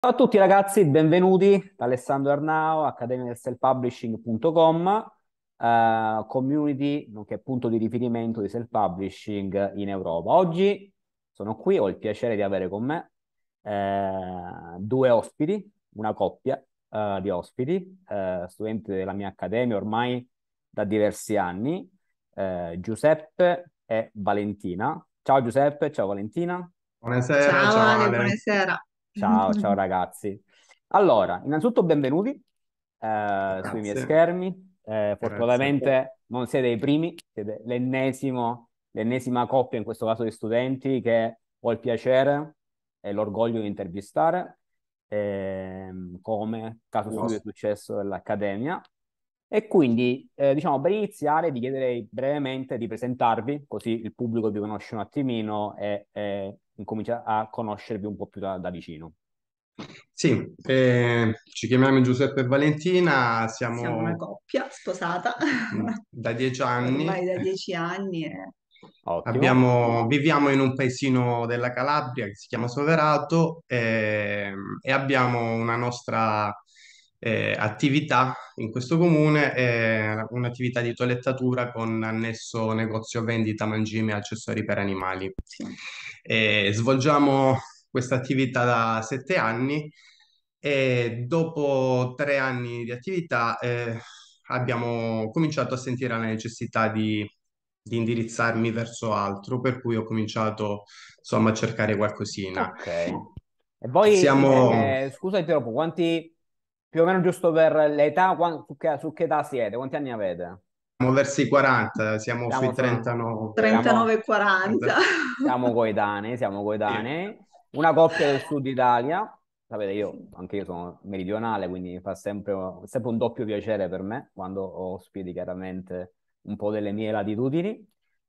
Ciao a tutti ragazzi, benvenuti da Alessandro Arnao, Accademia del Self-Publishing.com, community nonché punto di riferimento di self-publishing in Europa. Oggi sono qui, ho il piacere di avere con me due ospiti, una coppia di ospiti, studenti della mia accademia ormai da diversi anni, Giuseppe e Valentina. Ciao Giuseppe, ciao Valentina. Buonasera, Ciao ciao Ale, Ale. buonasera. Ciao, ciao ragazzi. Allora, innanzitutto benvenuti sui miei Grazie, schermi. grazie. Fortunatamente non siete i primi, siete l'ennesima coppia, in questo caso di studenti, che ho il piacere e l'orgoglio di intervistare, come caso studio di successo dell'Accademia. E quindi, diciamo, per iniziare vi chiederei brevemente di presentarvi, così il pubblico vi conosce un attimino e incomincia a conoscervi un po' più da vicino. Sì, ci chiamiamo Giuseppe e Valentina, Siamo una siamo coppia sposata da 10 anni. ormai da 10 anni. Ottimo. Viviamo in un paesino della Calabria che si chiama Soverato, e abbiamo una nostra attività in questo comune, un'attività di toilettatura con annesso negozio vendita mangimi e accessori per animali. Sì. Svolgiamo questa attività da 7 anni e dopo 3 anni di attività abbiamo cominciato a sentire la necessità di indirizzarmi verso altro, per cui ho cominciato insomma a cercare qualcosina. Ok. E voi, Siamo, scusa, interrompo, quanti, più o meno giusto per l'età, su che età siete? Quanti anni avete? siamo verso i 40, siamo Siamo, sui sono- 39. 39 e siamo, 40. siamo coetanei, siamo Sì. coetanei. Una coppia del sud Italia. Sapete, anche io sono meridionale, quindi fa sempre un doppio piacere per me quando ospiti chiaramente un po' delle mie latitudini.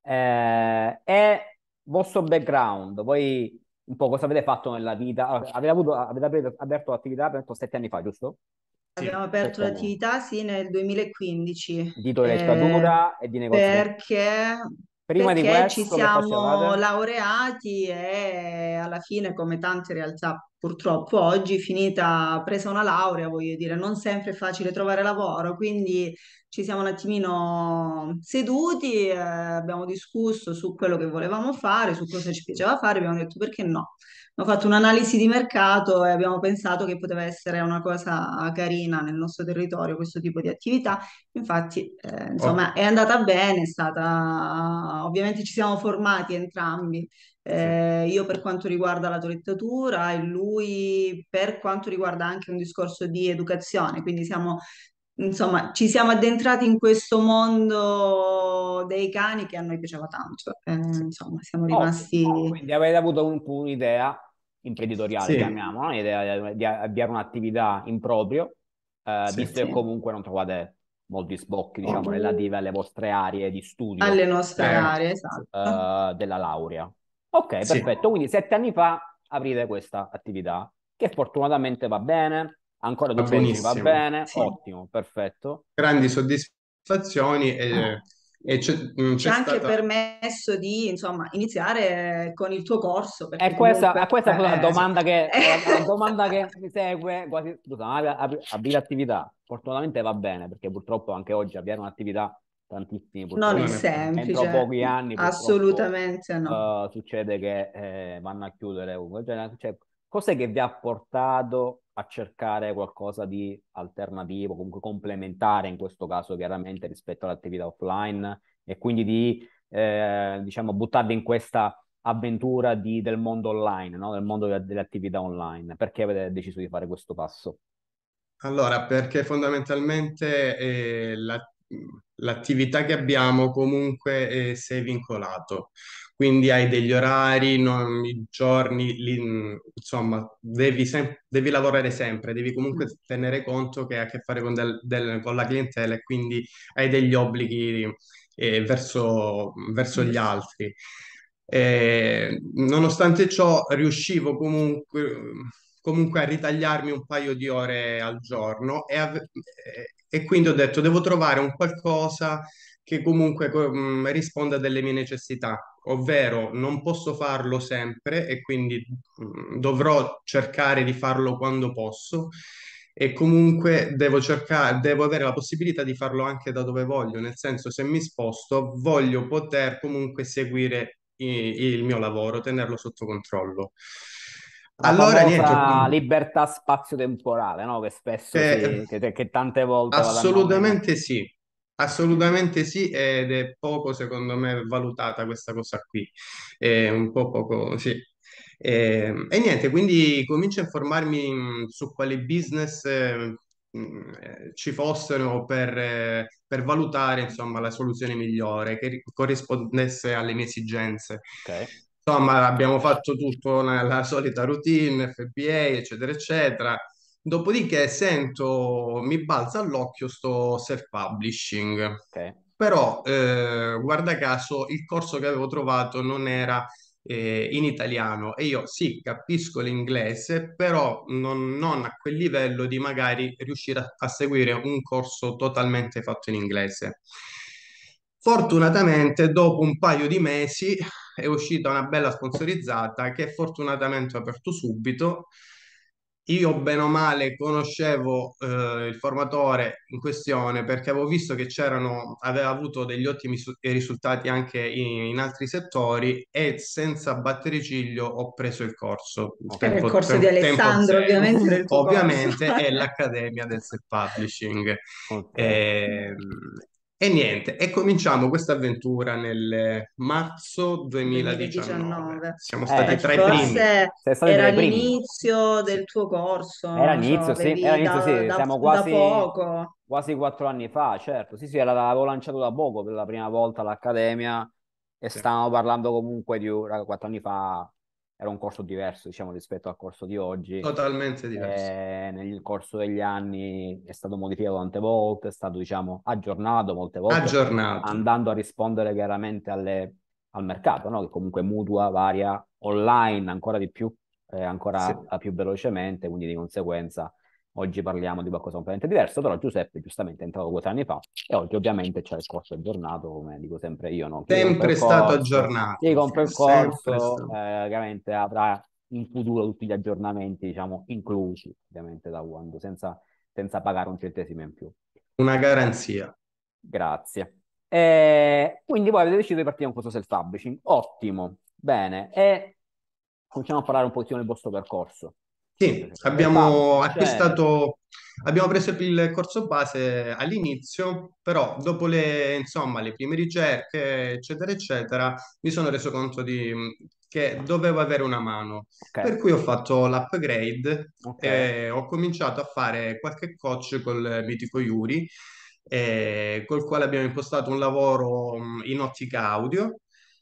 E vostro background, voi un po' cosa avete fatto nella vita? Allora, avete aperto l'attività per 7 anni fa, giusto? Abbiamo aperto 7 anni. l'attività sì nel 2015, Di toilettatura e di negozio. perché, Prima di perché ci questo che siamo facevate? laureati e alla fine, come tante realtà purtroppo oggi, presa una laurea, voglio dire, non sempre è facile trovare lavoro, quindi ci siamo un attimino seduti, abbiamo discusso su quello che volevamo fare, su cosa ci piaceva fare, abbiamo detto perché no. Abbiamo fatto un'analisi di mercato e abbiamo pensato che poteva essere una cosa carina nel nostro territorio questo tipo di attività. Infatti, Oh, insomma, è andata bene, è stata... Ovviamente ci siamo formati entrambi, sì. io per quanto riguarda la toilettatura e lui per quanto riguarda anche un discorso di educazione, quindi siamo, insomma, ci siamo addentrati in questo mondo dei cani che a noi piaceva tanto. Insomma, siamo Ottimo. rimasti... Quindi avete avuto un'idea imprenditoriale, Sì, chiamiamola, un'idea di avviare un'attività in proprio, sì. visto che comunque non trovate molti sbocchi, diciamo, relativi alle vostre aree di studio alle nostre aree, esatto. della laurea. Ok, Sì. perfetto. Quindi 7 anni fa aprite questa attività, che fortunatamente va bene, ancora Va tutt'oggi va benissimo. bene, Sì. ottimo, perfetto. Grandi soddisfazioni e Ci c'è ha anche stata... permesso di, insomma, iniziare con il tuo corso, E perché questa, a comunque questa è la Sì. domanda la domanda che mi segue, quasi, scusa, ma aprire attività, fortunatamente va bene, perché purtroppo anche oggi avviare un'attività, tantissimi non è Non purtroppo, è facile. entro semplice, pochi anni purtroppo assolutamente no. succede che vanno a chiudere. Cioè, cos'è che vi ha portato a cercare qualcosa di alternativo, comunque complementare in questo caso chiaramente rispetto all'attività offline e quindi di, diciamo, buttarvi in questa avventura del mondo online, no? Del mondo delle attività online. Perché avete deciso di fare questo passo? Allora, perché fondamentalmente l'attività che abbiamo comunque sei vincolato, quindi hai degli orari, i giorni, insomma, devi lavorare sempre, devi comunque Mm. tenere conto che hai a che fare con, con la clientela e quindi hai degli obblighi verso gli altri. Nonostante ciò, riuscivo comunque. comunque a ritagliarmi un paio di ore al giorno e quindi ho detto devo trovare un qualcosa che comunque risponda a delle mie necessità, ovvero non posso farlo sempre e quindi dovrò cercare di farlo quando posso e comunque devo avere la possibilità di farlo anche da dove voglio, nel senso se mi sposto voglio poter comunque seguire il mio lavoro, tenerlo sotto controllo. La Allora, niente, famosa libertà spazio-temporale, no? Che spesso eh, che tante volte vado a nominare. assolutamente sì, ed è poco secondo me valutata questa cosa qui, è un po' poco, sì. E niente, quindi comincio a informarmi su quali business ci fossero per valutare insomma la soluzione migliore che corrispondesse alle mie esigenze. Ok, Insomma, abbiamo fatto tutto la solita routine, FBA, eccetera, eccetera. Dopodiché sento, mi balza all'occhio sto self-publishing. ok, Però, guarda caso, il corso che avevo trovato non era in italiano e io sì, capisco l'inglese, però non a quel livello di magari riuscire a seguire un corso totalmente fatto in inglese. Fortunatamente, dopo un paio di mesi è uscita una bella sponsorizzata che fortunatamente ho aperto subito. Io bene o male conoscevo il formatore in questione perché avevo visto che aveva avuto degli ottimi risultati anche in altri settori e senza battere ciglio ho preso il corso, Era il corso di tempo Alessandro, zero, ovviamente, era il tuo corso. ovviamente è l'Accademia del Self-Publishing. ok. E, e niente, e cominciamo questa avventura nel marzo 2019. 2019. Siamo stati tra i primi. Forse Sei stati tra era i primi. l'inizio Sì. del tuo corso, non lo so, Era avevi inizio, sì, siamo da poco. quasi 4 anni fa, certo. Sì, sì, l'avevo lanciato da poco per la prima volta all'Accademia e Sì. stavamo parlando comunque di 4 anni fa, era un corso diverso, diciamo, rispetto al corso di oggi. Totalmente diverso. Nel corso degli anni è stato modificato tante volte, è stato, diciamo, aggiornato molte volte, Aggiornato. andando a rispondere chiaramente al mercato, no? Che comunque mutua, varia, online ancora di più, Sì. ancora più velocemente, quindi di conseguenza oggi parliamo di qualcosa completamente diverso, però Giuseppe giustamente è entrato 2 anni fa e oggi ovviamente c'è il corso aggiornato, come dico sempre io, no? Sempre stato Chi aggiornato. compra È il sempre corso, stato. chiaramente avrà in futuro tutti gli aggiornamenti, diciamo, inclusi, ovviamente da quando, senza pagare un centesimo in più. Una garanzia. Grazie. Quindi voi avete deciso di partire con questo self-publishing. Ottimo, bene. E cominciamo a parlare un pochettino del vostro percorso. Sì, Self-publishing, c'è... abbiamo preso il corso base all'inizio, però dopo insomma, le prime ricerche, eccetera, eccetera, mi sono reso conto che dovevo avere una mano. Ok, Per cui ho fatto l'upgrade ok. e ho cominciato a fare qualche coach col mitico Yuri, col quale abbiamo impostato un lavoro in ottica audio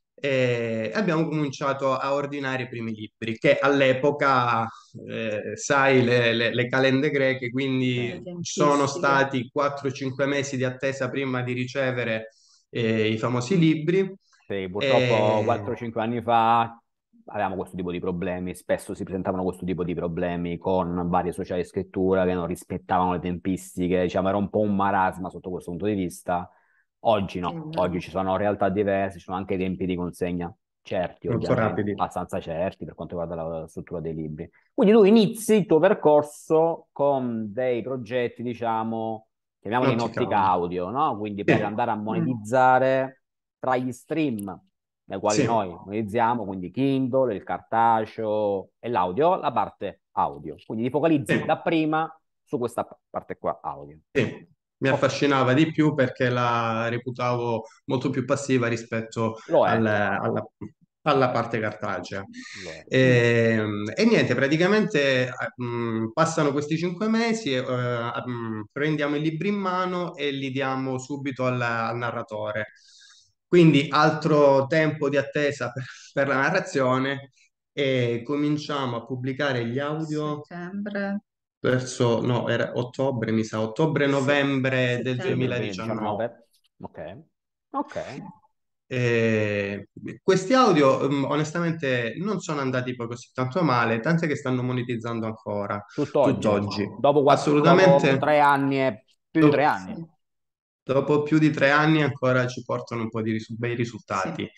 e abbiamo cominciato a ordinare i primi libri, che all'epoca, sai, le calende greche, Le quindi sono tempistiche. stati 4-5 mesi di attesa prima di ricevere i famosi libri. Sì, purtroppo E 4-5 anni fa avevamo questo tipo di problemi, spesso si presentavano questo tipo di problemi con varie società di scrittura che non rispettavano le tempistiche, diciamo era un po' un marasma sotto questo punto di vista. Oggi Sì, no, oggi no. ci sono realtà diverse, ci sono anche tempi di consegna certi, molto ovviamente, rapidi. abbastanza certi per quanto riguarda la struttura dei libri. Quindi tu inizi il tuo percorso con dei progetti, diciamo, chiamiamoli in Ottica ottica audio. audio, no? Quindi per Sì, andare a Mm. monetizzare tra gli stream nei quali sì, noi monetizziamo, quindi Kindle, il cartaceo e l'audio, la parte audio. Quindi ti focalizzi sì. dapprima su questa parte qua audio. Sì, mi Ok, affascinava di più perché la reputavo molto più passiva rispetto lo è, alla parte cartacea. lo è. E niente, praticamente passano questi 5 mesi, prendiamo i libri in mano e li diamo subito al narratore. Quindi altro tempo di attesa per la narrazione e cominciamo a pubblicare gli audio Settembre. verso, no, era ottobre, mi sa, Sì, ottobre-novembre del settembre. 2019. 2019. Ok, ok. Eh, Questi audio, onestamente, non sono andati poi così tanto male, tant'è che stanno monetizzando ancora, Tutt'oggi, tutt'oggi. dopo Assolutamente. 3 anni e più di tre Dopo, anni. Sì, dopo più di 3 anni ancora ci portano un po' di bei sì. risultati.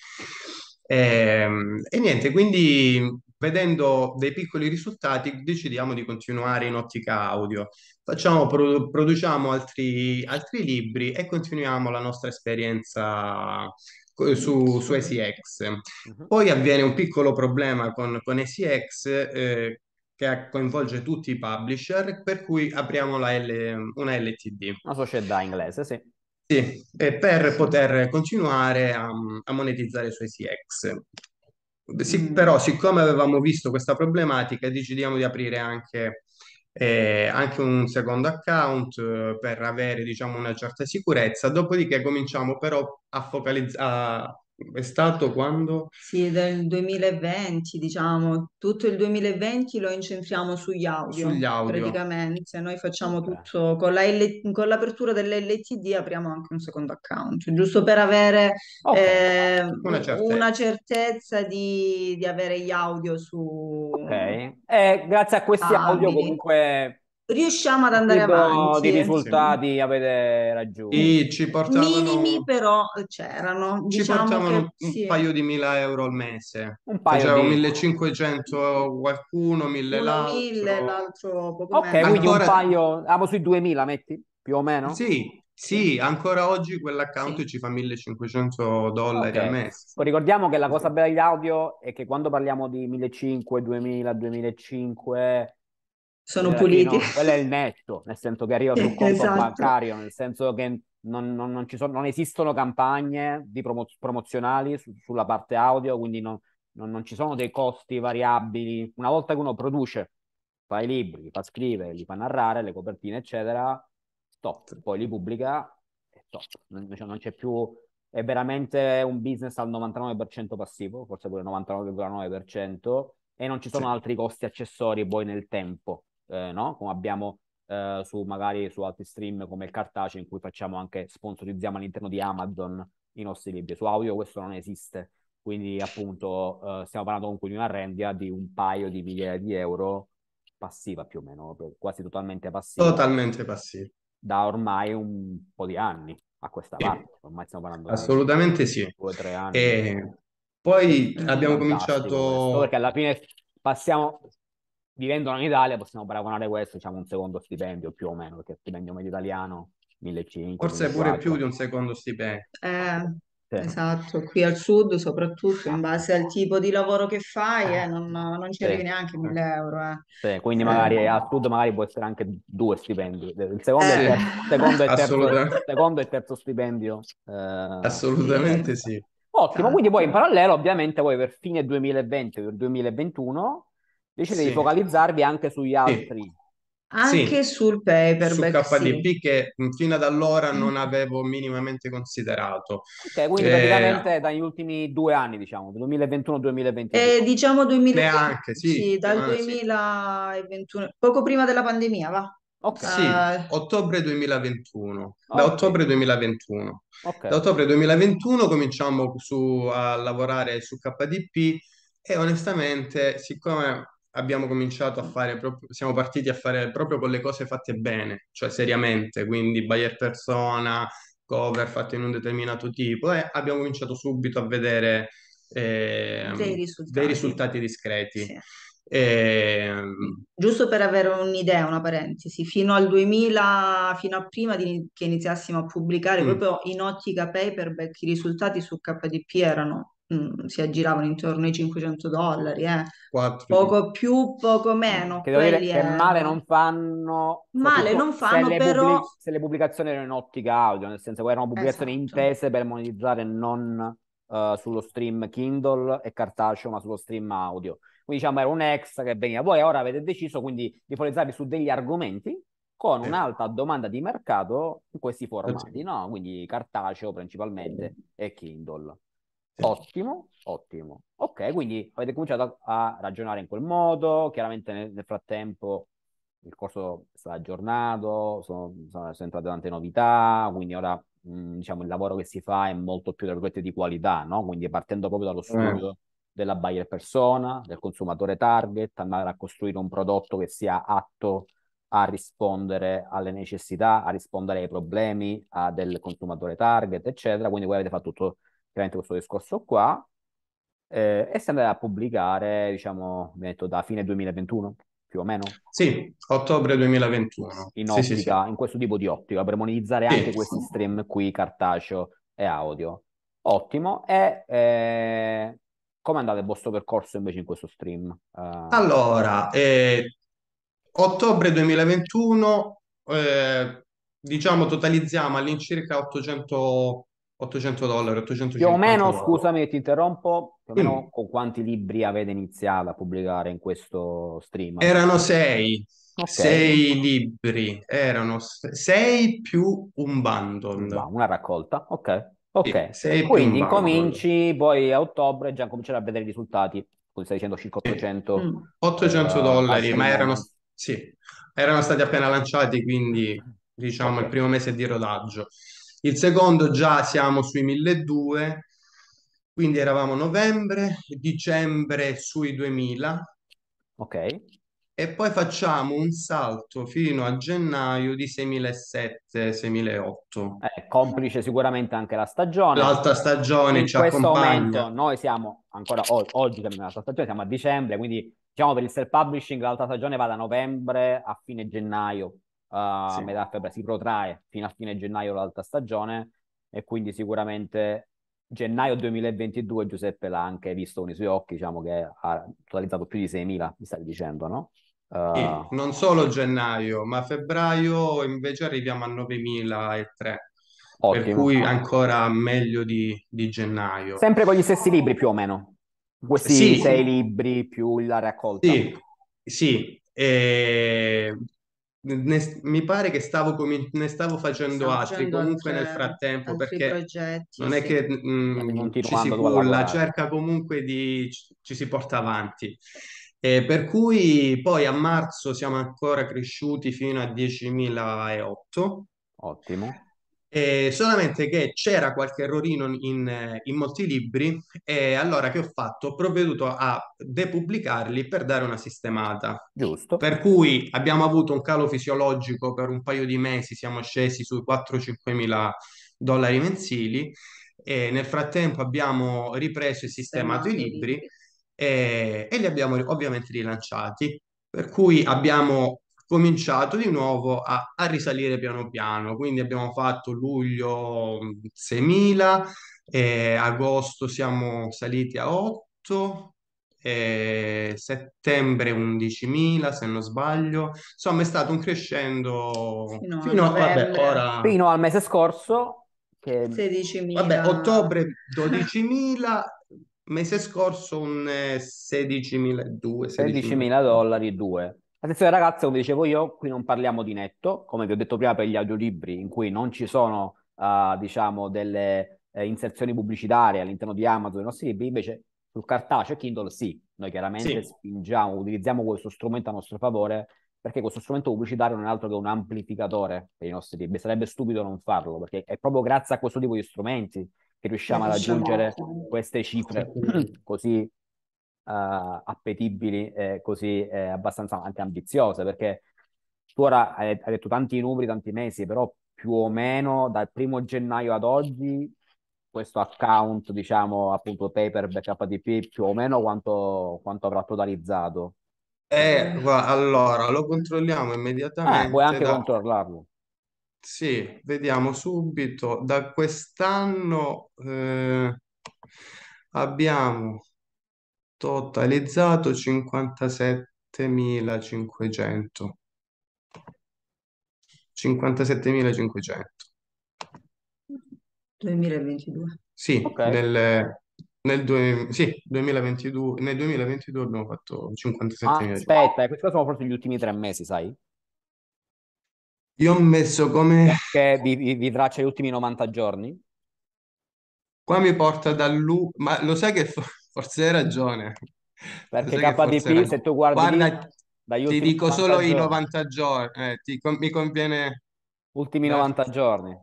E niente, quindi vedendo dei piccoli risultati decidiamo di continuare in ottica audio. Produciamo altri libri e continuiamo la nostra esperienza su ACX. Mhm. Poi avviene un piccolo problema con ACX, che coinvolge tutti i publisher, per cui apriamo una LTD. Una società inglese, sì. Sì, e per poter continuare a monetizzare su ACX. Sì, Mm. però, siccome avevamo visto questa problematica, decidiamo di aprire anche un secondo account, per avere, diciamo, una certa sicurezza. Dopodiché cominciamo però a focalizzare. È stato quando? Sì, del 2020, diciamo, tutto il 2020 lo incentriamo sugli audio, Sugli audio. praticamente. Noi facciamo Ok. tutto con con l'apertura dell'LTD apriamo anche un secondo account, giusto per avere Ok. Una una certezza. certezza di avere gli audio Ok. E grazie a questi audio stabili. comunque Riusciamo ad che andare tipo di avanti. Sì. risultati avete raggiunto? E ci Minimi portavano. però c'erano, Ci diciamo portavano che un sì, paio di mila euro al mese. Un paio Facevo di... 1500 qualcuno, 1000 uno 1000, l'altro. l'altro poco Ok, meno. quindi un Ancora, paio... Siamo sui 2000, metti? Più o meno? sì, Sì, sì, ancora oggi quell'account sì. ci fa 1500 dollari al Ok. mese. Poi ricordiamo che la Sì, cosa bella degli audio è che quando parliamo di 1500, 2000, 2005, Sono alla fine puliti. no, quello è il netto, nel senso che arriva sul conto Esatto. bancario, nel senso che non esistono campagne di promozionali sulla parte audio, quindi non ci sono dei costi variabili. Una volta che uno produce, fa i libri, li fa scrivere, li fa narrare, le copertine, eccetera, stop. Poi li pubblica e stop. Non c'è più, è veramente un business al 99% passivo, forse pure 99,9%, e non ci sì, sono altri costi accessori poi nel tempo, no? Come abbiamo magari su altri stream come il cartaceo in cui facciamo anche, sponsorizziamo all'interno di Amazon i nostri libri. Su audio questo non esiste, quindi appunto stiamo parlando comunque di una rendita di un paio di migliaia di euro passiva più o meno, quasi totalmente passiva, totalmente passivo. da ormai un po' di anni a questa Sì, parte. Ormai stiamo parlando di assolutamente sì. 2 o 3 anni. E poi abbiamo Fantastico questo, cominciato. perché alla fine passiamo, vivendo in Italia, possiamo paragonare questo, diciamo, un secondo stipendio più o meno, perché il stipendio medio italiano 1500, Forse pure più di 1400. un secondo stipendio. Sì. Esatto, qui al sud, soprattutto in Ah, base al tipo di lavoro che fai, non ci arrivi sì. neanche a 1000 euro. Sì, quindi Eh, magari al sud magari può essere anche due stipendi, il secondo e il eh, Sì, terzo, secondo e terzo, assolutamente, secondo e terzo stipendio sì, assolutamente resta. sì. Ottimo, quindi poi in esatto. parallelo ovviamente voi per fine 2020, per 2021 decidete di Sì, focalizzarvi anche sugli sì, altri. Anche sì, sul su paperback, sì. KDP che fino ad allora non avevo minimamente considerato. Ok, quindi Eh, praticamente dagli ultimi 2 anni, diciamo, 2021-2022. Diciamo 2020, Neanche, sì, sì, dal sì. 2021, poco prima della pandemia, va. Ok, Sì, ottobre 2021, da ok, ottobre 2021. ok. Da ottobre 2021 cominciamo a lavorare su KDP e onestamente, siccome abbiamo cominciato a fare proprio, siamo partiti a fare proprio con le cose fatte bene, cioè seriamente, quindi buyer persona, cover fatte in un determinato tipo, e abbiamo cominciato subito a vedere Dei dei risultati. risultati discreti. Sì. Ehm, Giusto per avere un'idea, una parentesi, fino al 2000, fino a prima che iniziassimo a pubblicare mm, proprio in ottica paperback, i risultati su KDP erano, si aggiravano intorno ai 500 dollari, eh. 4, Poco più, poco meno, Che devo dire quelli che male non erano. fanno, Male soprattutto non fanno, però. se le pubblicazioni erano in ottica audio, nel senso che erano pubblicazioni Esatto, intese per monetizzare non sullo stream Kindle e cartaceo, ma sullo stream audio. Quindi diciamo era un extra che veniva. Voi ora avete deciso quindi di focalizzarvi su degli argomenti con un'alta domanda di mercato in questi formati, no? Quindi cartaceo principalmente e Kindle. Ottimo, ottimo. Ok, quindi avete cominciato a ragionare in quel modo, chiaramente nel frattempo il corso è stato aggiornato, sono entrate tante novità, quindi ora diciamo il lavoro che si fa è molto più tra virgolette di qualità, no? Quindi partendo proprio dallo Eh, studio della buyer persona, del consumatore target, andare a costruire un prodotto che sia atto a rispondere alle necessità, a rispondere ai problemi del consumatore target, eccetera. Quindi voi avete fatto tutto chiaramente questo discorso qua e si andrà a pubblicare, diciamo, detto da fine 2021, più o meno, sì, ottobre 2021. in Sì, sì, sì. ottica, in questo tipo di ottica, per monetizzare anche Sì. questi stream qui, cartaceo e audio. Ottimo. E come è andato il vostro percorso invece in questo stream? Allora, ottobre 2021, diciamo, totalizziamo all'incirca 800 dollari, Più o 850 meno, dollari. scusami, ti interrompo, più o meno Mm. con quanti libri avete iniziato a pubblicare in questo stream? Erano sei, Ok, sei libri, erano sei più un wow, bundle. una raccolta, ok, Sì, ok. sei più un Quindi bundle. incominci, poi a ottobre già cominciare a vedere i risultati, come stai dicendo, circa Sì. 800 Mm. 800 al dollari, ma primo erano, mese. sì, erano stati appena lanciati, quindi diciamo Ok, il primo mese di rodaggio. Il secondo già siamo sui 1200, quindi eravamo novembre, dicembre sui 2000 ok. e poi facciamo un salto fino a gennaio di 6700, 6008. Complice sicuramente anche la stagione. L'alta stagione In ci questo accompagna. momento noi siamo ancora oggi siamo nell'alta stagione, siamo a dicembre, quindi diciamo per il self-publishing l'alta stagione va da novembre a fine gennaio, a Sì. metà febbraio, si protrae fino a fine gennaio l'alta stagione e quindi sicuramente gennaio 2022 Giuseppe l'ha anche visto con i suoi occhi, diciamo che ha totalizzato più di 6.000, mi stavi dicendo, no? Sì, non solo gennaio, ma febbraio invece arriviamo a 9.003, per Ottimo. cui ancora meglio di gennaio. Sempre con gli stessi libri più o meno, questi Sì, 6 libri più la raccolta. sì, sì. Mi pare che ne stavo facendo Stiamo altri facendo comunque nel frattempo, altri perché progetti, non è sì. che State ci si continuando tu a culla, lavorare. cerca comunque ci si porta avanti. Per cui poi a marzo siamo ancora cresciuti fino a 10.008. Ottimo. Solamente che c'era qualche errorino in molti libri e allora che ho fatto? Ho provveduto a depubblicarli per dare una sistemata. Giusto. Per cui abbiamo avuto un calo fisiologico per un paio di mesi, siamo scesi sui 4-5 mila dollari mensili e nel frattempo abbiamo ripreso e sistemato i Sistemato i libri libri. e li abbiamo ovviamente rilanciati. Per cui abbiamo cominciato di nuovo a risalire piano piano. Quindi abbiamo fatto luglio 6.000, agosto siamo saliti a 8, settembre 11.000 se non sbaglio. Insomma, è stato un crescendo Fino a fino a, vabbè, novembre ora, Fino al mese scorso, che 16.000. vabbè, ottobre 12.000, mese scorso un 16.200, 16.000 16.300. dollari, due. Attenzione ragazzi, come dicevo io, qui non parliamo di netto, come vi ho detto prima per gli audiolibri, in cui non ci sono, diciamo, delle inserzioni pubblicitarie all'interno di Amazon dei nostri libri, invece sul cartaceo e Kindle sì, noi chiaramente Sì, spingiamo, utilizziamo questo strumento a nostro favore, perché questo strumento pubblicitario non è altro che un amplificatore per i nostri libri. Sarebbe stupido non farlo, perché è proprio grazie a questo tipo di strumenti che Che riusciamo ad riusciamo a raggiungere ottenere. queste cifre così appetibili e così abbastanza anche ambiziose, perché tu ora hai detto tanti numeri, tanti mesi, però più o meno dal primo gennaio ad oggi questo account, diciamo appunto Paperback HTTP, più o meno quanto avrà totalizzato? allora lo controlliamo Puoi immediatamente anche da... controllarlo. Sì, vediamo subito. Da quest'anno abbiamo totalizzato 57.500. 57.500. 2022. Sì, Ok. sì, 2022, nel 2022 abbiamo fatto 57.500. Aspetta, questi sono forse gli ultimi 3 mesi, sai? Io ho messo come... Perché vi traccia gli ultimi 90 giorni? Qua mi porta ma lo sai che forse hai ragione. Lo Perché sai che forse hai KDP, ragione. se tu guardi lì, Guarda, dagli Ti ultimi dico 90 solo i giorni. 90 giorni, mi conviene Ultimi 90 darti, giorni.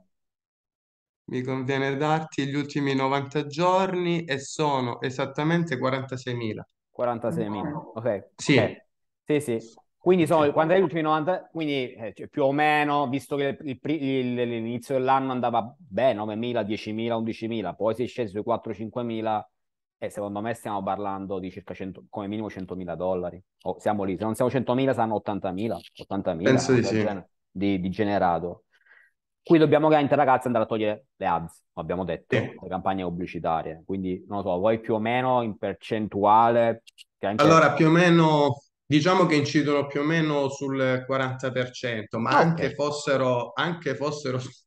mi conviene darti gli ultimi 90 giorni e sono esattamente 46.000. 46.000, Ok. ok. Sì, Sì, sì. Quindi sono, sì, quando è gli ultimi 90, quindi cioè, più o meno, visto che l'inizio dell'anno andava bene, 9.000, 10.000, 11.000, poi si è sceso sui 4-5.000 e secondo me stiamo parlando di circa 100, come minimo 100.000 dollari. Siamo lì, se non siamo 100.000 saranno 80.000, 80.000, penso una di cosa del sì. genere, di generato. Qui dobbiamo chiaramente ragazzi andare a togliere le ads, abbiamo detto, Sì. le campagne pubblicitarie. Quindi non lo so, voi più o meno in percentuale, chiaramente. Allora, più o meno, diciamo che incidono più o meno sul 40%, ma Ok, anche fossero sul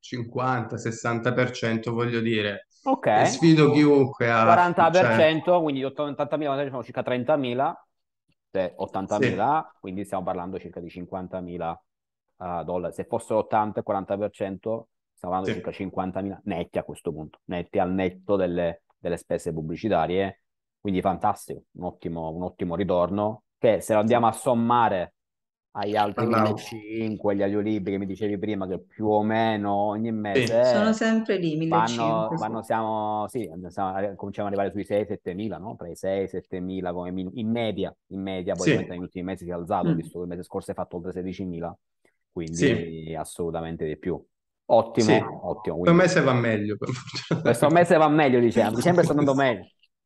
50-60%, voglio dire, ok. sfido chiunque a, cioè, 40%, quindi 80.000 sono circa 30.000, se sì, 80.000, quindi stiamo parlando circa di 50.000 dollari. Se fossero 80 e 40%, stiamo parlando di circa sì. 50.000 netti a questo punto, netti al netto delle spese pubblicitarie. Quindi fantastico, un ottimo ritorno che se lo Sì. andiamo a sommare agli altri Alla- 1.500, gli audiolibri che mi dicevi prima, che più o meno ogni sì, Sono mese sempre lì, vanno 1.500. sì, cominciamo ad arrivare sui 6-7 mila, no? Tra i 6-7 mila come in media, poi sì, ovviamente negli ultimi mesi si è alzato, Mm. visto che il mese scorso hai fatto oltre 16.000, sì, quindi assolutamente di più. sì. Ottimo, ottimo, Per quindi me se va meglio, per fortuna. questo mese va meglio, diciamo, dicembre sta andando meglio.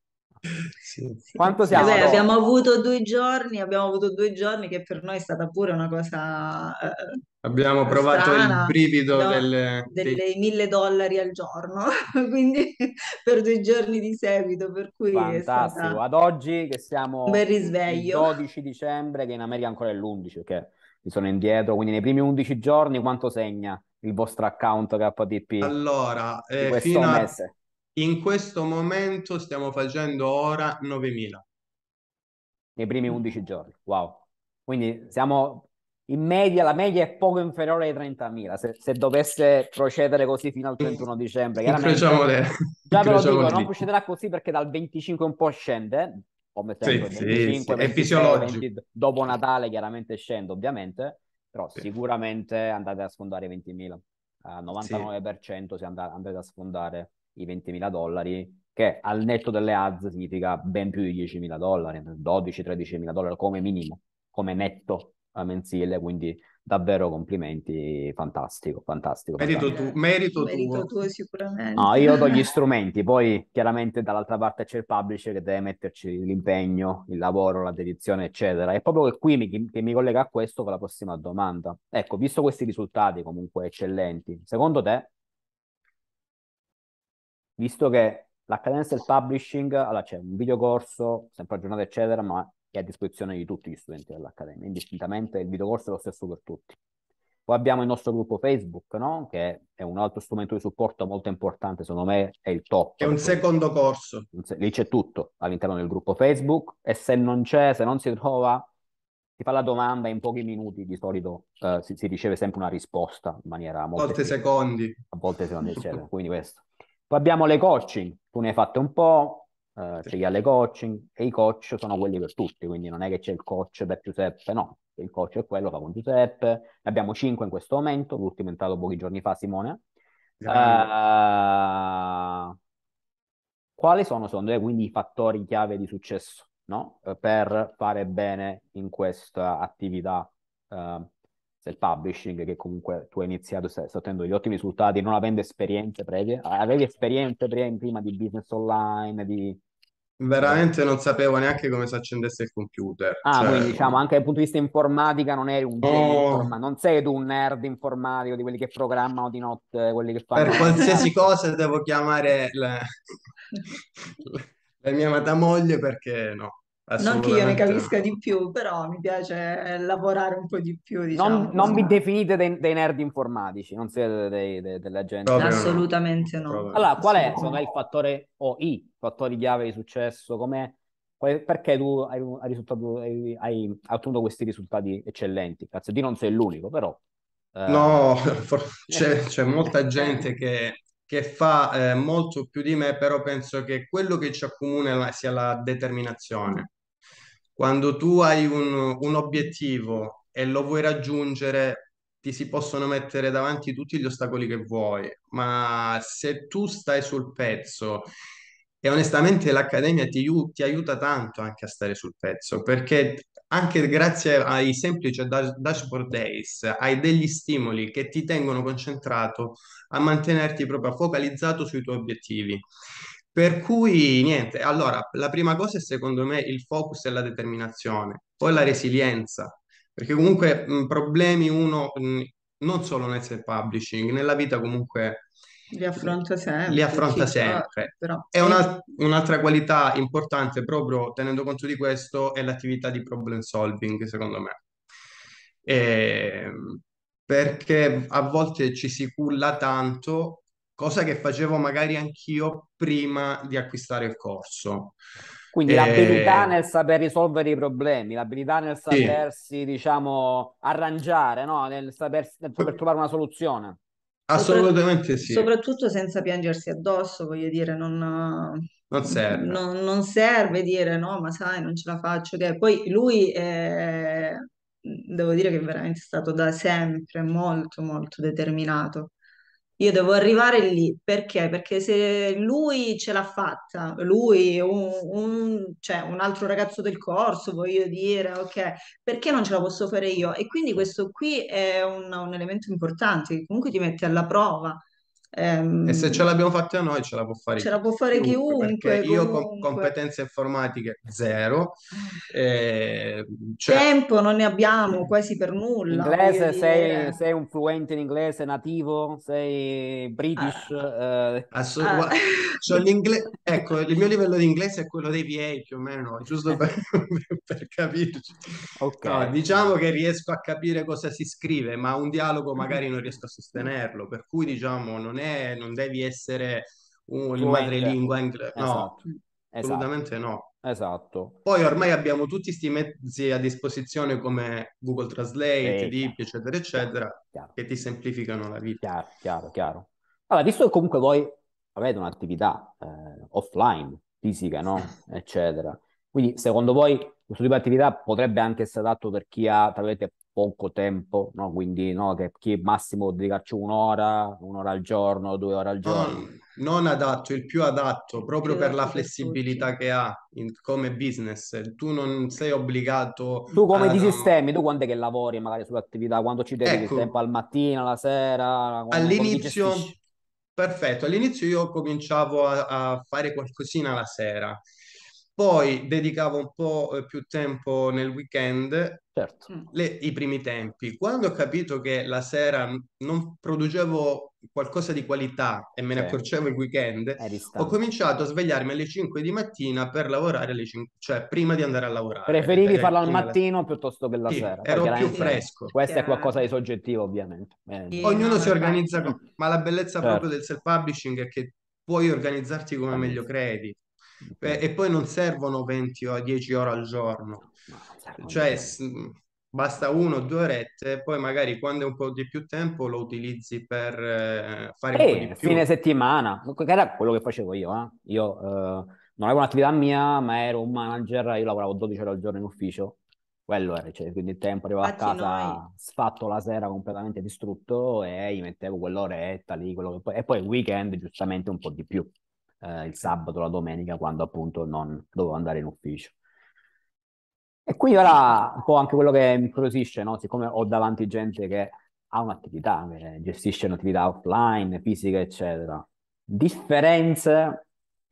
Sì, Sì. Quanto E siamo beh, ad oggi? abbiamo avuto 2 giorni che per noi è stata pure una cosa abbiamo provato il strana. brivido Abbiamo dei 1.000 dollari al giorno, quindi per 2 giorni di seguito, per cui è Fantastico. stata Ad oggi che un siamo bel il risveglio. 12 dicembre, che in America ancora è l'11, perché mi sono indietro, quindi nei primi 11 giorni quanto segna il vostro account KDP Allora, di questo mese? in questo momento stiamo facendo ora 9.000. Nei primi 11 giorni. Wow. Quindi siamo in media, la media è poco inferiore ai 30.000. Se dovesse procedere così fino al 31 dicembre, Incrociamo chiaramente, le, già ve lo incrociamo dico, le non dita. procederà così perché dal 25 un po' scende, come Sì, sempre, sì, sì, 25, è 26, fisiologico. 20, dopo Natale chiaramente scende, ovviamente, però Sì, sicuramente andate a sfondare i 20.000. Al sì, 99% andrete a sfondare i 20.000 dollari, che al netto delle ads significa ben più di 10.000 dollari, 12-13.000 dollari come minimo, come netto mensile, quindi davvero complimenti, fantastico, fantastico, fantastico. merito Merito tuo. tuo No, sicuramente. io do gli strumenti, poi chiaramente dall'altra parte c'è il publisher che deve metterci l'impegno, il lavoro, la dedizione, eccetera. E proprio che qui che mi collega a questo con la prossima domanda. Ecco, visto questi risultati comunque eccellenti, secondo te, visto che l'Accademia del Publishing, allora c'è un videocorso, sempre aggiornato, eccetera, ma è a disposizione di tutti gli studenti dell'Accademia, indistintamente il videocorso è lo stesso per tutti. Poi abbiamo il nostro gruppo Facebook, no? Che è un altro strumento di supporto molto importante, secondo me è il È top, un perché secondo corso. lì c'è tutto all'interno del gruppo Facebook e se non c'è, se non si trova, si fa la domanda in pochi minuti, di solito si riceve sempre una risposta in maniera molto Volte efficace, secondi. a volte secondo eccetera, quindi questo. Poi abbiamo le coaching, tu ne hai fatte un po', Sì. c'è chi ha le coaching e i coach sono quelli per tutti, quindi non è che c'è il coach per Giuseppe, no, il coach è quello, fa con Giuseppe, ne abbiamo 5 in questo momento, l'ultimo è entrato pochi giorni fa, Simone. Grande. Quali sono secondo te quindi i fattori chiave di successo, no? Per fare bene in questa attività del publishing che comunque tu hai iniziato, stai ottenendo degli ottimi risultati non avendo esperienze previe? Avevi esperienze prima di business online, di... Veramente non sapevo neanche come si accendesse il computer. Ah, quindi Cioè, diciamo anche dal punto di vista informatica non eri un genio no, informatico, non sei tu un nerd informatico di quelli che programmano di notte, quelli che per fanno... qualsiasi cosa devo chiamare la mia amata moglie perché no, Non che io ne assolutamente no. capisca di più, però mi piace lavorare un po' di più, diciamo Non così. vi definite dei nerd informatici, non siete della gente. Proprio no, Assolutamente no, proprio no. Allora, qual è, secondo me, assolutamente. il fattore o i fattori chiave di successo? Perché tu hai ottenuto questi risultati eccellenti? Cazzo, di non sei l'unico, però. No, eh, c'è molta gente che fa molto più di me, però penso che quello che ci accomuna sia la determinazione. quando tu hai un obiettivo e lo vuoi raggiungere, ti si possono mettere davanti tutti gli ostacoli che vuoi, ma se tu stai sul pezzo, e onestamente l'Accademia ti aiuta tanto anche a stare sul pezzo, perché anche grazie ai semplici dashboard days hai degli stimoli che ti tengono concentrato a mantenerti proprio focalizzato sui tuoi obiettivi. Per cui niente, allora la prima cosa è secondo me il focus e la determinazione, poi la resilienza, perché comunque problemi uno non solo nel self-publishing, nella vita comunque Li affronta li sempre, affronta sì, però, sempre. però E un'altra qualità importante, proprio tenendo conto di questo, è l'attività di problem solving, secondo me. Perché a volte ci si culla tanto, cosa che facevo magari anch'io prima di acquistare il corso. Quindi l'abilità Eh, nel saper risolvere i problemi, l'abilità nel sì, sapersi, diciamo, arrangiare, no? Nel saper trovare una soluzione. sopra- assolutamente sì, soprattutto senza piangersi addosso, voglio dire, non serve. non serve dire no, ma sai, non ce la faccio. Che poi lui, devo dire che è veramente stato da sempre molto, molto determinato. Io devo arrivare lì perché? Perché se lui ce l'ha fatta, lui, cioè un altro ragazzo del corso, voglio dire, ok, perché non ce la posso fare io? E quindi questo qui è un elemento importante che comunque ti mette alla prova. E se ce Ehm, l'abbiamo fatta noi, ce la può Ce fare la può fare chiunque, perché chiunque, io comunque. competenze informatiche zero, eh, cioè, Tempo non ne abbiamo quasi per nulla, voglio Inglese, sei, dire. sei un fluente in inglese nativo? Sei British? Ah, Assu- ah, gua- c'ho ecco, il mio livello di inglese è quello dei VA più o meno, giusto per capirci. Ok. No, diciamo che riesco a capire cosa si scrive, ma un dialogo magari non riesco a sostenerlo, per cui diciamo non devi essere il Fluente. madrelingua no, Esatto. Esatto. assolutamente no. Esatto. Poi ormai abbiamo tutti questi mezzi a disposizione come Google Translate, Deep, Chiaro, eccetera, chiaro, eccetera, chiaro. che ti semplificano la vita. Chiaro, chiaro, chiaro. Allora, visto che comunque voi avete un'attività offline, fisica, no? Eccetera. Quindi, secondo voi, questo tipo di attività potrebbe anche essere adatto per chi ha, tra virgolette, poco tempo, no? Quindi, no, che chi massimo può dedicarci un'ora al giorno, 2 ore al giorno. Non adatto, il più adatto, più proprio per la adatto per tutti. flessibilità che ha come business. Tu non sei obbligato Tu come a... ti sistemi? Tu quando è che lavori magari sull'attività? Quando ci dedichi il tempo? ecco, Al mattino, alla sera? Come ti all'inizio, gestisci? perfetto, all'inizio io cominciavo a fare qualcosina la sera, poi dedicavo un po' più tempo nel weekend, Certo, Mm. i primi tempi. Quando ho capito che la sera non producevo qualcosa di qualità e me ne sì, accorgevo il weekend, eri ho stanco. cominciato a svegliarmi alle 5 di mattina per lavorare alle 5, cioè prima di andare a lavorare. Preferivi farlo al Prima mattino piuttosto che la sì, sera. Poi ero più Sì, chiaramente fresco. questo è qualcosa di chiaro. soggettivo, ovviamente. Sì, no, Ognuno ma si organizza, infatti. ma la bellezza proprio Certo. del self-publishing è che puoi organizzarti come meglio Totalmente. credi. Ok. E poi non servono 20 o 10 ore al giorno, No, non servono di cioè più. basta 1 o 2 orette, e poi magari quando hai un po' di più tempo lo utilizzi per fare un po' di più. Fine settimana, che era quello che facevo io. Io non avevo un'attività mia, ma ero un manager, io lavoravo 12 ore al giorno in ufficio, quello era, cioè, quindi il tempo arrivavo a Infatti noi, casa sfatto la sera completamente distrutto e gli mettevo quell'oretta lì, e poi il weekend giustamente un po' di più, il sabato, la domenica, quando appunto non dovevo andare in ufficio. E quindi ora un po' anche quello che mi incuriosisce, no? Siccome ho davanti gente che ha un'attività, che gestisce un'attività offline, fisica, eccetera. Differenze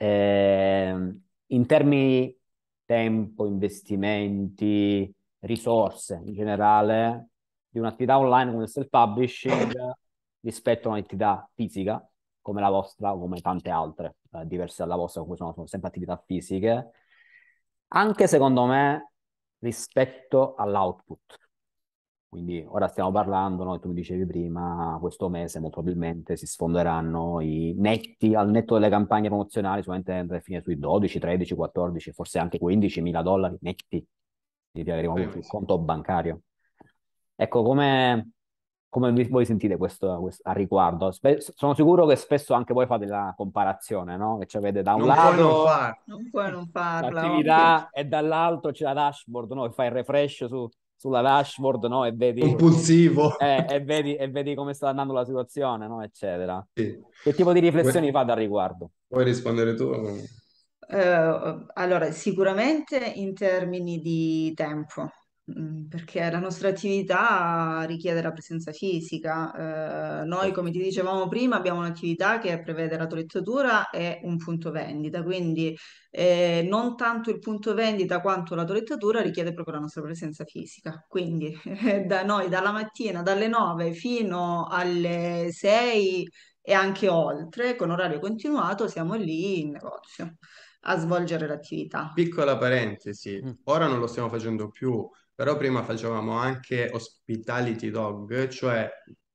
in termini tempo, investimenti, risorse in generale di un'attività online come il self-publishing rispetto a un'attività fisica come la vostra o come tante altre diverse dalla vostra, come sono sempre attività fisiche, anche secondo me rispetto all'output. Quindi ora stiamo parlando, no, tu mi dicevi prima, questo mese molto probabilmente si sfonderanno i netti, al netto delle campagne promozionali, sicuramente andrà a finire sui 12, 13, 14, forse anche 15 mila dollari netti di avremo avuto sul Probabilmente sì. conto bancario. Ecco, come come voi sentite a riguardo? Sono sicuro che spesso anche voi fate la comparazione, no? Che ci avete da un Non puoi non lato farlo. Non puoi non farla, ovvio. l'attività e dall'altro c'è la dashboard, no? Che fai il refresh sulla dashboard, no? Compulsivo. E vedi come sta andando la situazione, no? Eccetera. Sì. Che tipo di Vuoi, riflessioni fate al riguardo? vuoi rispondere tu? Allora, sicuramente in termini di tempo, perché la nostra attività richiede la presenza fisica. Noi, come ti dicevamo prima, abbiamo un'attività che prevede la toilettatura e un punto vendita, quindi non tanto il punto vendita quanto la toilettatura richiede proprio la nostra presenza fisica. Quindi da noi dalla mattina, dalle 9 fino alle 6 e anche oltre, con orario continuato, siamo lì in negozio a svolgere l'attività. Piccola parentesi, Mm. ora non lo stiamo facendo più, però prima facevamo anche hospitality dog, cioè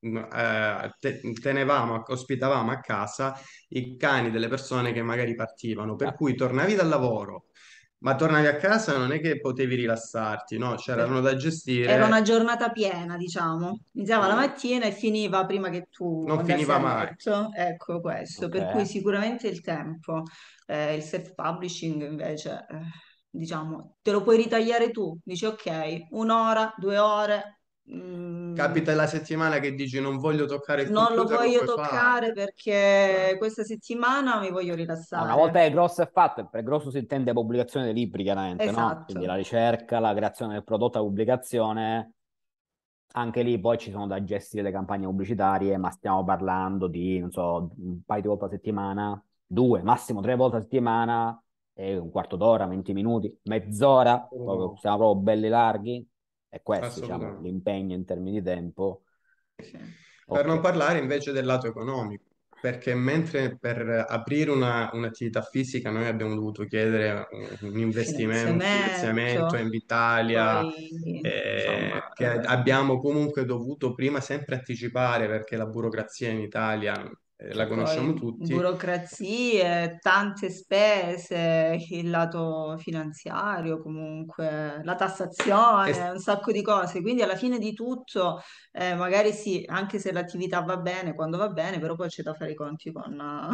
ospitavamo a casa i cani delle persone che magari partivano, per Ah, cui tornavi dal lavoro, ma tornavi a casa non è che potevi rilassarti, no? C'erano da Era una gestire, giornata piena, diciamo. Iniziava la sì, mattina e finiva prima che tu non andassi finiva a mai. letto. Ecco questo. ok. Per cui sicuramente il tempo. Il self-publishing invece, diciamo, te lo puoi ritagliare tu. Dici ok, un'ora, 2 ore. Capita la settimana che dici non voglio toccare il Non lo computer, lo voglio puoi fare. toccare perché questa settimana mi voglio Una volta rilassare. che il grosso è fatto, per grosso si intende pubblicazione dei libri, chiaramente, no? Quindi Esatto. la ricerca, la creazione del prodotto, la pubblicazione, anche lì poi ci sono da gestire le campagne pubblicitarie, ma stiamo parlando di, non so, un paio di volte a settimana, due, massimo 3 volte a settimana, e un quarto d'ora, 20 minuti, mezz'ora, proprio, Assolutamente. siamo proprio belli larghi, e questo, diciamo, Assolutamente. l'impegno in termini di tempo. Sì. Per Ok. non parlare invece del lato economico, perché mentre per aprire un'attività fisica noi abbiamo dovuto chiedere un investimento, un finanziamento Finanziamento, in Italia, poi insomma, che abbiamo comunque dovuto prima sempre anticipare perché la burocrazia in Italia la conosciamo poi tutti. burocrazie, tante spese, il lato finanziario comunque, la tassazione, E un sacco di cose. Quindi alla fine di tutto, magari sì, anche se l'attività va bene, quando va bene, però poi c'è da fare i conti con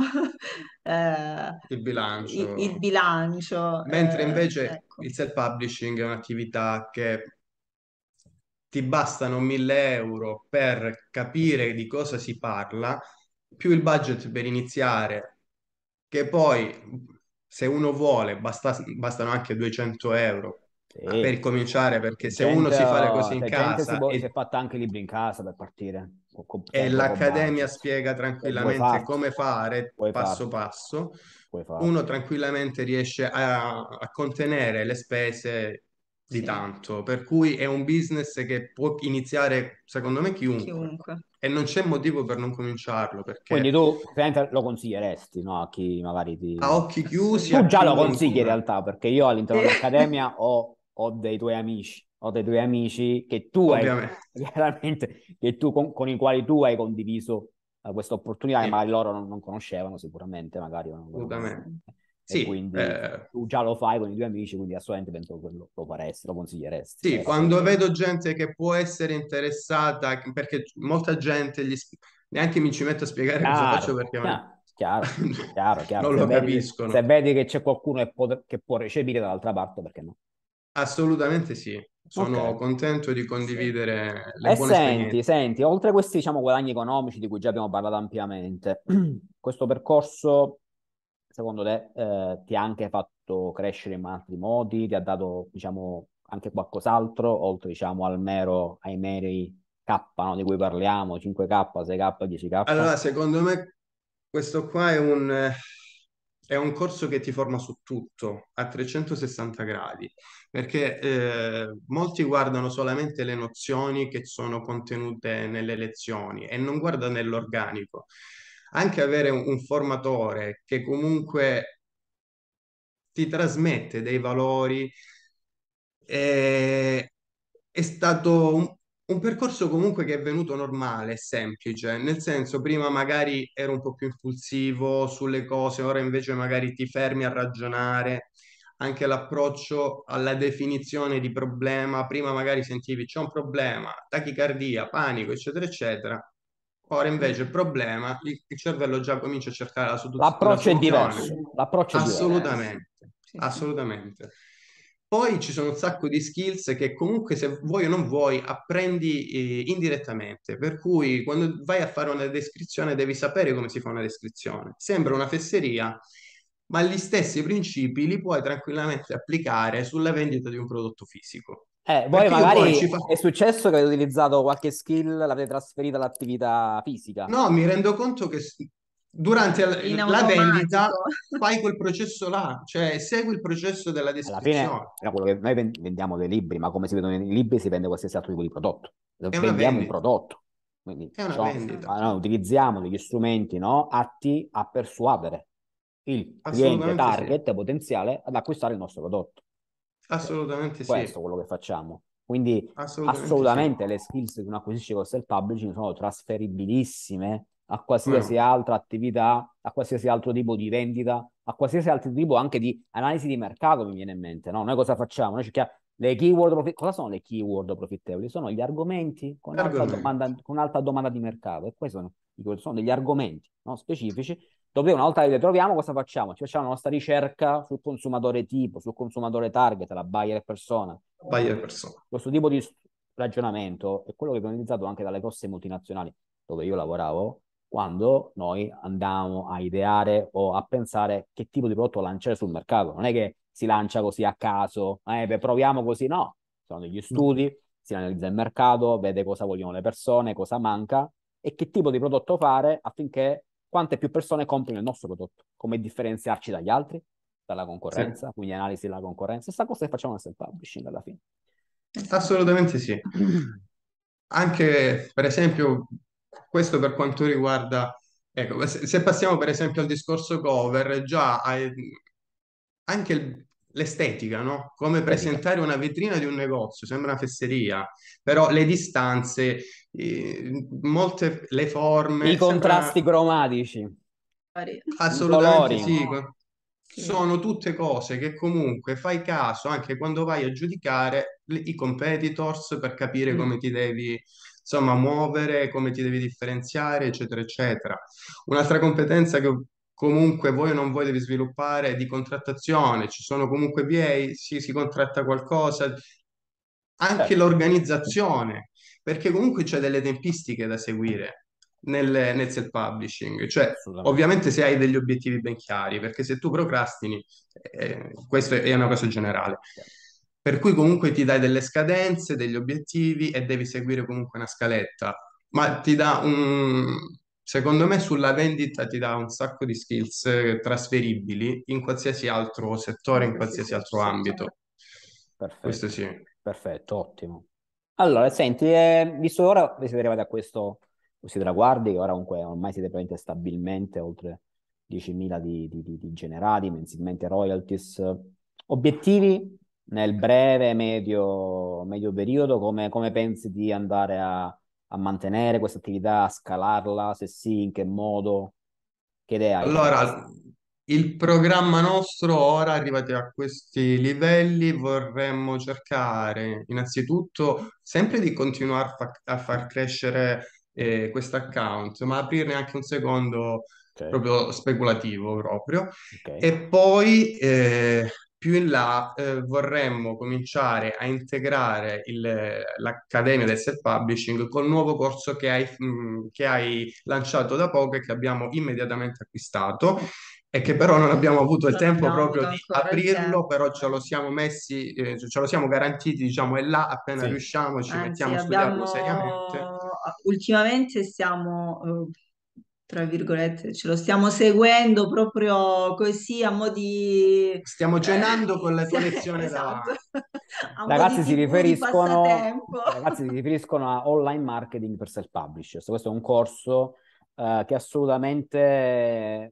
il il bilancio. bilancio. Mentre invece Ecco. il self-publishing è un'attività che ti bastano 1000 euro per capire di cosa si parla, più il budget per iniziare, che poi se uno vuole bastano anche 200 euro per Sì, cominciare, perché c'è se uno gente, si fa le cose in c'è gente casa si è fatta anche libri in casa per partire, e con poco l'accademia budget. spiega Se vuoi tranquillamente farlo, come fare puoi passo farlo, passo, puoi farlo. uno tranquillamente riesce a contenere le spese di Sì, tanto, per cui è un business che può iniziare, secondo me, chiunque. chiunque. E non c'è motivo per non cominciarlo, Quindi perché tu ovviamente lo consiglieresti, no? A chi magari a ti... occhi chiusi, Tu a già lo chi consigli in ancora... realtà, perché io all'interno Sì. dell'Accademia ho dei tuoi amici che tu hai, Ovviamente, chiaramente, che tu, con i quali tu hai condiviso questa opportunità e sì, magari loro non conoscevano sicuramente, magari non lo assolutamente. Sì. e Sì, quindi tu già lo fai con i tuoi amici, quindi assolutamente penso che lo faresti, lo consiglieresti. sì, quando vedo gente che può essere interessata, perché molta gente neanche mi ci metto a spiegare cosa faccio Chiaro, perché chiaro, chiaro, chiaro. non lo Se capiscono. vedi che c'è qualcuno che può recepire dall'altra parte, perché no? Assolutamente sì, Ok. sono contento di Sì. condividere le E buone esperienze. senti, oltre a questi, diciamo, guadagni economici di cui già abbiamo parlato ampiamente, questo percorso, secondo te, ti ha anche fatto crescere in altri modi? Ti ha dato, diciamo, anche qualcos'altro, oltre, diciamo, ai meri K, no, di cui parliamo, 5K, 6K, 10K? Allora, secondo me questo qua è un corso che ti forma su tutto, a 360 gradi, perché molti guardano solamente le nozioni che sono contenute nelle lezioni e non guardano nell'organico. Anche avere un formatore che comunque ti trasmette dei valori è, è stato un percorso comunque che è venuto normale, semplice, nel senso prima magari ero un po' più impulsivo sulle cose, ora invece magari ti fermi a ragionare. anche l'approccio alla definizione di problema. Prima magari sentivi c'è un problema, tachicardia, panico, eccetera, eccetera. Ora invece il problema, il cervello già comincia a cercare la L'approccio è soluzione. diverso, l'approccio è diverso. Diverso. Assolutamente, Sì, sì. assolutamente. Poi ci sono un sacco di skills che comunque se vuoi o non vuoi apprendi indirettamente, per cui quando vai a fare una descrizione devi sapere come si fa una descrizione. Sembra una fesseria, ma gli stessi principi li puoi tranquillamente applicare sulla vendita di un prodotto fisico. Voi Perché io poi magari ci faccio... è successo che avete utilizzato qualche skill, l'avete trasferita all'attività fisica. No, mi rendo conto che durante In la vendita automatico. fai quel processo là, cioè segui il processo della Alla fine, descrizione. era quello che noi vendiamo dei libri, ma come si vedono i libri si vende qualsiasi altro tipo di prodotto. È una Vendiamo un vendita, prodotto. Quindi è una vendita, Esatto. noi utilizziamo degli strumenti, no, atti a persuadere il cliente assolutamente sì, target potenziale ad acquistare il nostro prodotto. Ok? assolutamente Questo sì, è quello che facciamo. Quindi assolutamente sì. assolutamente le skills che uno acquisisce col self-publishing sono trasferibilissime a qualsiasi No, altra attività, a qualsiasi altro tipo di vendita, a qualsiasi altro tipo anche di analisi di mercato, mi viene in mente, no? Noi cosa facciamo? Noi cerchiamo le keyword cosa sono le keyword profittevoli? Sono gli argomenti argomento, con alta domanda di mercato e questi sono degli argomenti, no, specifici dove una volta che le troviamo cosa facciamo? Ci facciamo la nostra ricerca sul consumatore tipo, sul consumatore target, la buyer persona. buyer persona. Questo tipo di ragionamento è quello che viene utilizzato anche dalle grosse multinazionali dove io lavoravo, quando noi andavamo a ideare o a pensare che tipo di prodotto lanciare sul mercato. Non è che si lancia così a caso, beh, proviamo così, no. Sono degli No, studi, si analizza il mercato, vede cosa vogliono le persone, cosa manca e che tipo di prodotto fare affinché quante più persone comprino il nostro prodotto, come differenziarci dagli altri, dalla sì, concorrenza, quindi analisi della concorrenza. Stessa cosa che facciamo nel self-publishing alla fine. Esatto. assolutamente sì. Anche, per esempio, questo per quanto riguarda, ecco, se passiamo per esempio al discorso cover, già anche l'estetica, no? Come Estetica. presentare una vetrina di un negozio, sembra una fesseria, però le distanze, molte, le I forme, sembra contrasti cromatici, Vari- i assolutamente colori. sì. Sì. Sono tutte cose che comunque fai caso anche quando vai a giudicare i competitors per capire Mm, come ti devi, insomma, muovere, come ti devi differenziare, eccetera, eccetera. Un'altra competenza che comunque vuoi o non vuoi devi sviluppare è di contrattazione. Ci sono comunque VA, sì, si contratta qualcosa, anche certo, l'organizzazione, perché comunque c'è delle tempistiche da seguire nel self-publishing, cioè assolutamente. ovviamente se hai degli obiettivi ben chiari, perché se tu procrastini, questo è una cosa generale. Per cui comunque ti dai delle scadenze, degli obiettivi e devi seguire comunque una scaletta, ma ti dà secondo me sulla vendita ti dà un sacco di skills trasferibili in qualsiasi altro settore, In in qualsiasi qualsiasi altro settore. ambito. Questo Perfetto, sì. perfetto, ottimo. Allora, senti, visto che ora vi siete arrivati a questi traguardi, che ora comunque ormai siete praticamente stabilmente oltre 10.000 di generati, mensilmente royalties, obiettivi nel breve, medio periodo, come pensi di andare a mantenere questa attività, a scalarla, se sì, in che modo, che idea hai in testa? Allora, il programma nostro, ora arrivati a questi livelli, vorremmo cercare innanzitutto sempre di continuare a far crescere questo account, ma aprirne anche un secondo Ok, proprio speculativo proprio. ok, E poi più in là vorremmo cominciare a integrare l'Accademia del Self-Publishing col nuovo corso che hai lanciato da poco e che abbiamo immediatamente acquistato e che però non abbiamo avuto il Non tempo abbiamo proprio avuto di ancora il aprirlo, tempo. però ce lo siamo messi, ce lo siamo garantiti, diciamo, e là appena sì, riusciamo ci Anzi, mettiamo a studiarlo seriamente. ultimamente stiamo, tra virgolette, ce lo stiamo seguendo proprio così a mo' di, Stiamo cenando con la tua lezione esatto, davanti. a mo' di Ragazzi TV di passatempo. ragazzi si riferiscono a online marketing per self-publishers. Questo è un corso che assolutamente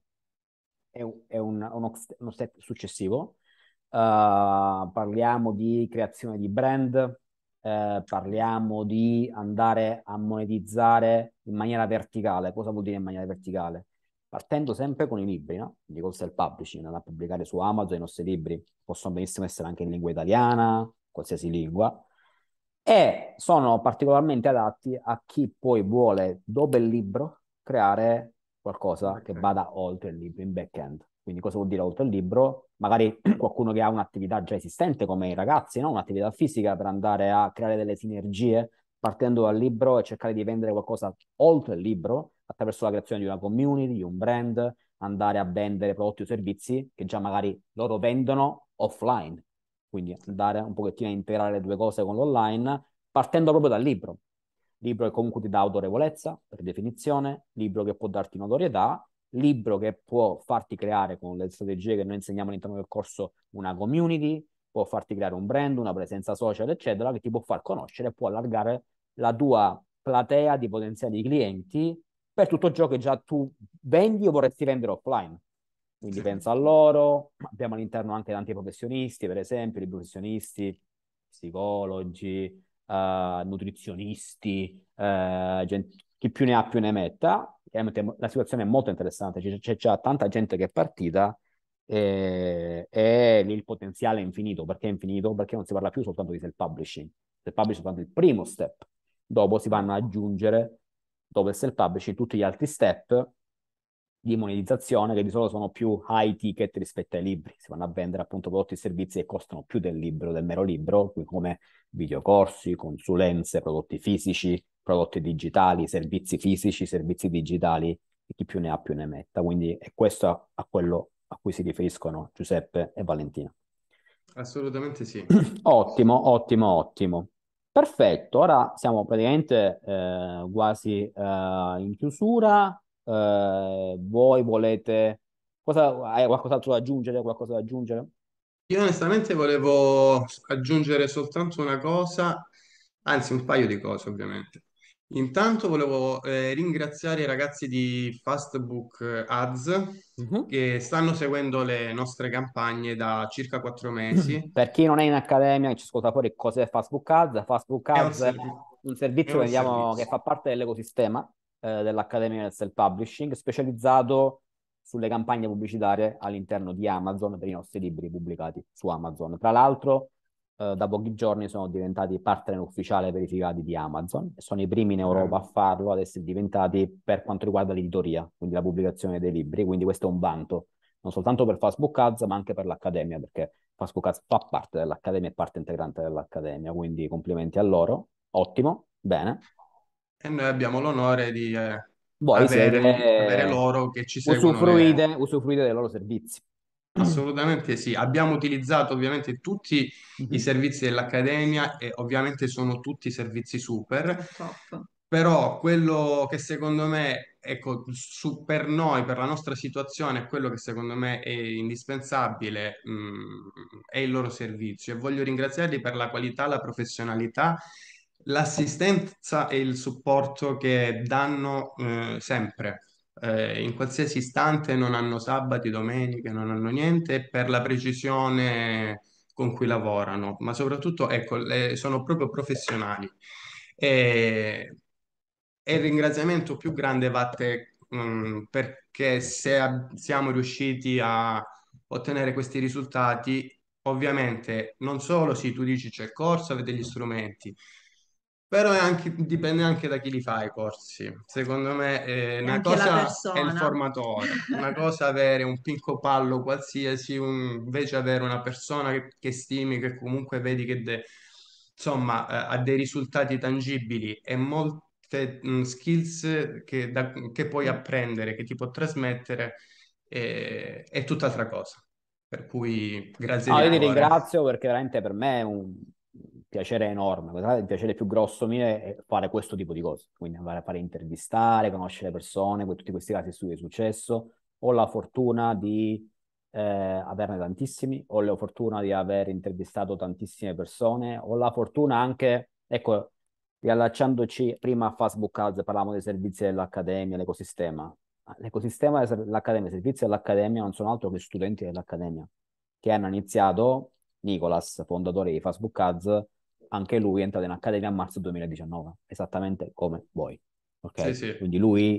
uno step successivo. Parliamo di creazione di brand, parliamo di andare a monetizzare in maniera verticale. Cosa vuol dire in maniera verticale? partendo sempre con i libri, no? Quindi col self-publishing, andare a pubblicare su Amazon i nostri libri, possono benissimo essere anche in lingua italiana, qualsiasi lingua, e sono particolarmente adatti a chi poi vuole, dopo il libro, creare qualcosa che vada oltre il libro, in back-end. Quindi cosa vuol dire oltre il libro? Magari qualcuno che ha un'attività già esistente, come i ragazzi, no? Un'attività fisica per andare a creare delle sinergie partendo dal libro e cercare di vendere qualcosa oltre il libro attraverso la creazione di una community, di un brand, andare a vendere prodotti o servizi che già magari loro vendono offline. Quindi andare un pochettino a integrare le due cose con l'online, partendo proprio dal libro. Libro che comunque ti dà autorevolezza, per definizione, libro che può darti notorietà, libro che può farti creare con le strategie che noi insegniamo all'interno del corso una community, può farti creare un brand, una presenza social, eccetera, che ti può far conoscere e può allargare la tua platea di potenziali clienti per tutto ciò che già tu vendi o vorresti vendere offline. Quindi Sì. pensa a loro, abbiamo all'interno anche tanti professionisti, per esempio, i professionisti, psicologi, nutrizionisti, chi più ne ha più ne metta. Chiaramente la situazione è molto interessante, c'è già tanta gente che è partita e lì il potenziale è infinito. Perché è infinito? Perché non si parla più soltanto di self-publishing. Self-publishing è soltanto il primo step. Dopo si vanno ad aggiungere, dopo il self-publishing, tutti gli altri step di monetizzazione che di solito sono più high ticket rispetto ai libri. Si vanno a vendere appunto prodotti e servizi che costano più del libro, del mero libro, come videocorsi, consulenze, prodotti fisici, prodotti digitali, servizi fisici, servizi digitali, e chi più ne ha più ne metta. Quindi è questo a quello a cui si riferiscono Giuseppe e Valentina. Assolutamente sì. Ottimo, ottimo, ottimo. Perfetto, ora siamo praticamente quasi in chiusura. Voi volete... hai qualcos'altro da aggiungere? Qualcosa da aggiungere? Io onestamente volevo aggiungere soltanto una cosa, anzi un paio di cose ovviamente. Intanto volevo ringraziare i ragazzi di Fastbook Ads Mhm. che stanno seguendo le nostre campagne da circa 4 mesi. Per chi non è in accademia e ci ascolta fuori, cos'è Facebook Ads? Facebook È un, Ads è ser- un è servizio che, un che servizio. fa parte dell'ecosistema dell'Accademia del Self-Publishing, specializzato sulle campagne pubblicitarie all'interno di Amazon per i nostri libri pubblicati su Amazon. Tra l'altro, da pochi giorni sono diventati partner ufficiali verificati di Amazon e sono i primi in Europa a farlo, ad essere diventati per quanto riguarda l'editoria, quindi la pubblicazione dei libri. Quindi questo è un vanto, non soltanto per Facebook Ads, ma anche per l'Accademia, perché Facebook Ads fa parte dell'Accademia e parte integrante dell'Accademia, quindi complimenti a loro. Ottimo, bene. E noi abbiamo l'onore di Voi avere siete loro che ci seguono. E usufruite dei loro servizi. assolutamente sì, abbiamo utilizzato ovviamente tutti i Mhm. servizi dell'Accademia e ovviamente sono tutti servizi super, Top. però quello che secondo me, ecco, per noi, per la nostra situazione, quello che secondo me è indispensabile, è il loro servizio e voglio ringraziarli per la qualità, la professionalità, l'assistenza e il supporto che danno, sempre in qualsiasi istante, non hanno sabati, domeniche, non hanno niente, per la precisione con cui lavorano, ma soprattutto, ecco, sono proprio professionali. E, e il ringraziamento più grande va a te, perché se siamo riusciti a ottenere questi risultati, ovviamente non solo, sì, tu dici c'è il corso, avete gli strumenti, però dipende anche da chi li fa i corsi. Secondo me, E una anche la cosa è il persona. formatore, una cosa è avere un pinco pallo qualsiasi, invece avere una persona che stimi, che comunque vedi che insomma, ha dei risultati tangibili e molte skills che puoi apprendere, che ti può trasmettere, è tutt'altra cosa. Per cui grazie No, di io ti cuore. ringrazio perché veramente per me è un piacere enorme. Guardate, il piacere più grosso mio è fare questo tipo di cose, quindi andare a fare intervistare, conoscere persone, tutti questi casi di studio di successo. Ho la fortuna di averne tantissimi, ho la fortuna di aver intervistato tantissime persone, ho la fortuna anche, ecco, riallacciandoci prima a Facebook Ads, parlavamo dei servizi dell'Accademia, l'ecosistema. L'ecosistema dell'Accademia, i servizi dell'Accademia non sono altro che studenti dell'Accademia che hanno iniziato, Nicolas, fondatore di Facebook Ads, anche lui è entrato in accademia a marzo 2019, esattamente come voi. Sì, Ok? sì. Quindi lui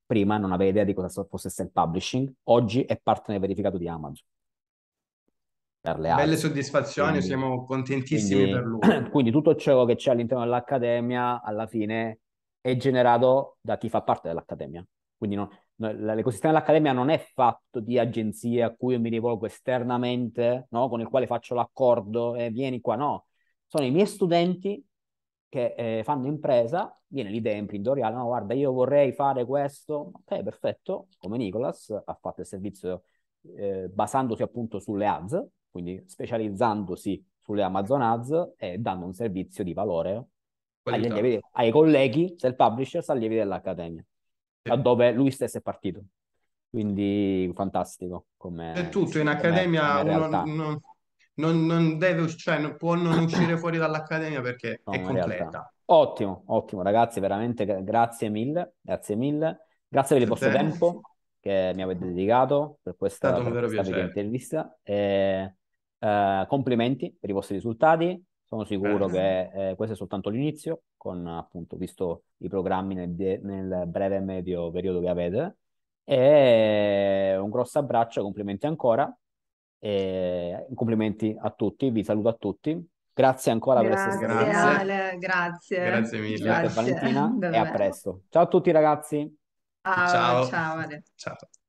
prima non aveva idea di cosa fosse self-publishing, oggi è partner verificato di Amazon per le Belle ads. soddisfazioni, Quindi, siamo contentissimi per quindi, lui. quindi tutto ciò che c'è all'interno dell'Accademia alla fine è generato da chi fa parte dell'Accademia. Quindi l'ecosistema dell'Accademia non è fatto di agenzie a cui io mi rivolgo esternamente, no? Con il quale faccio l'accordo e vieni qua, no. Sono i miei studenti che fanno impresa, viene l'idea imprenditoriale, no, guarda, io vorrei fare questo, ok, perfetto, come Nicolas ha fatto il servizio basandosi appunto sulle ads, quindi specializzandosi sulle Amazon Ads e dando un servizio di valore agli Qualità. allievi, ai colleghi, self-publishers, allievi dell'Accademia, da Sì. dove lui stesso è partito. Quindi fantastico È come, tutto, in come accademia uno realtà. non deve, cioè, può non uscire fuori dall'accademia perché è Come realtà. completa. Ottimo, ottimo ragazzi, veramente grazie mille, grazie mille. Grazie per il A vostro te è tempo che mi avete dedicato stato un per vero questa video piacere. intervista. E, complimenti per i vostri risultati. Sono sicuro Grazie. che questo è soltanto l'inizio, con appunto visto i programmi nel breve e medio periodo che avete. E un grosso abbraccio, complimenti ancora. E complimenti a tutti, vi saluto a tutti. Grazie ancora per essere stati con Grazie noi. Grazie, Ale, grazie, grazie mille. Giuseppe e grazie Valentina e a davvero. presto. Ciao a tutti ragazzi. Ciao, Ciao. ciao Ale. Ciao.